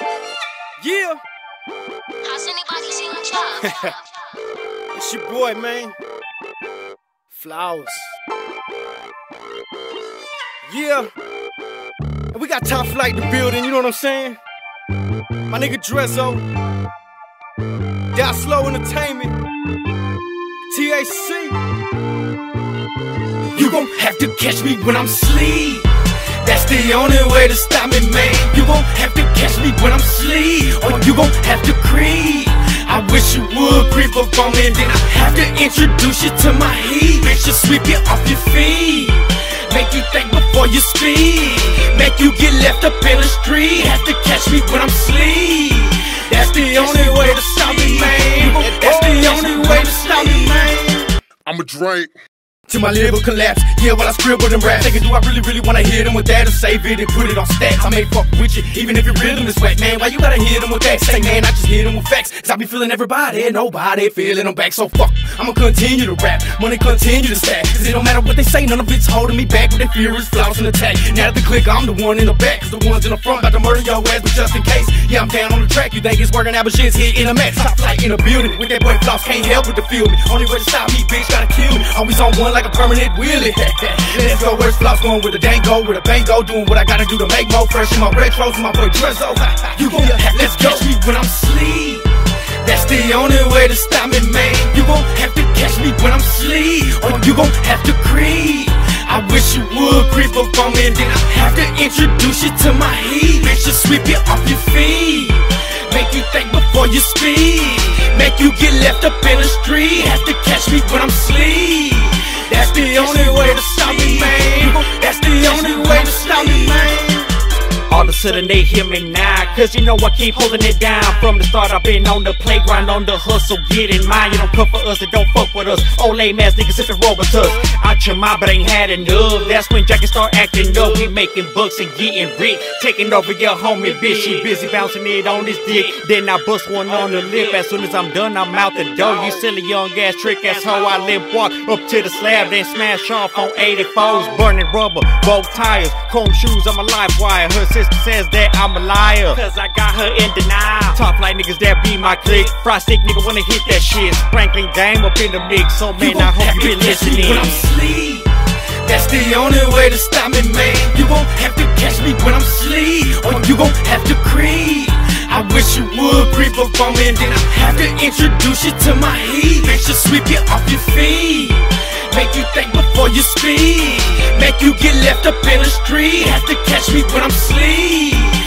Yeah. Has anybody seen Chub? It's your boy, man. Floss. Yeah. And we got Top Flight in the building, you know what I'm saying? My nigga Drezo. J.A.R. Slow Entertainment. THC. You gon' have to catch me when I'm asleep. That's the only way to stop me, man. You gon' have to catch me when I'm asleep, or you gon' have to creep. I wish you would creep up on me, and then I have to introduce you to my heat. Bitch, just sweep you off your feet, make you think before you speak, make you get left up in the street. Have to catch me when I'm asleep. That's the only way to stop me, man. That's the only way to stop me, man. I'm a Drake. Till my liver collapse, yeah, while I scribble them raps. Thinking, do I really wanna hit them with that, or save it and put it on stacks? I may fuck with you, even if your rhythm is whack, man. Why you gotta hit them with that? Say, man, I just hit them with facts, cause I be feeling everybody, nobody feeling them back. So fuck, I'ma continue to rap, money continue to stack, cause it don't matter what they say, none of it's holding me back. With their furious flaws and attack. Now that the click, I'm the one in the back, cause the ones in the front about to murder your ass. But just in case, yeah, I'm down on the track. You think it's working out, but shit's hitting a max. Top Flight in the building, with that boy Floss, can't help but to feel me. Only way to stop me, bitch, gotta kill me. Always on one like a permanent wheel. Let's go, where's Floss going with a dango, with a bango, doing what I gotta do to make more fresh in my retros, my boy Drezo. You gon' have to catch me when I'm asleep. That's the only way to stop me, man. You gon' have to catch me when I'm asleep, or you gon' have to creep. I wish you would creep up on me, and then I have to introduce you to my heat. Bitch, just sweep you off your feet, make you think before you speak, make you get left up in the street. Have to catch me when I'm asleep. That's the only way to stop me, man. That's the only way to stop me, man. All of a sudden they hear me now, cause you know I keep holding it down. From the start I've been on the playground, on the hustle, get in mine. You don't come for us and don't fuck with us. Old lame ass niggas if it roll with us. Out your mind but ain't had enough. That's when Jack can start acting up. We making bucks and getting rich, taking over your homie bitch. She busy bouncing it on this dick, then I bust one on the lip. As soon as I'm done I'm out the door. You silly young ass trick ass hoe, I limp walk up to the slab, then smash off on 84s. Burning rubber, both tires, chrome shoes on my live wire. Her sister says that I'm a liar, cause I got her in denial. Top Flight niggas, that be my clique. Fry stick nigga wanna hit that shit. Sprinkling game up in the mix, so man I hope you been listening. When I'm asleep, that's the only way to stop me, man. You gon' have to catch me when I'm asleep, or you gon' have to creep. I wish you would creep up on me, and then I have to introduce you to my heat. Bitch, just sweep you off your feet, make you think before you speak, make you get left up in the street. Have to catch me when I'm asleep.